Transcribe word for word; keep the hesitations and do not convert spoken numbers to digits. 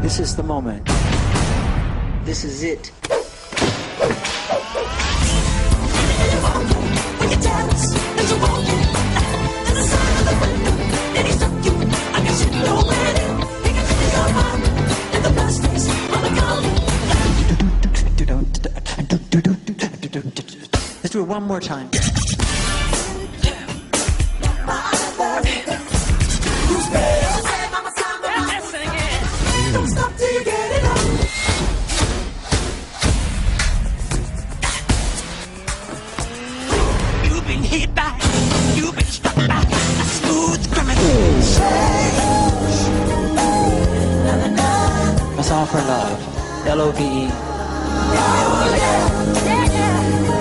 This is the moment. This is it. Let's do it one more time. You've been hit by, you've been struck by a smooth criminal. That's all for love. L O V E. Yeah, yeah.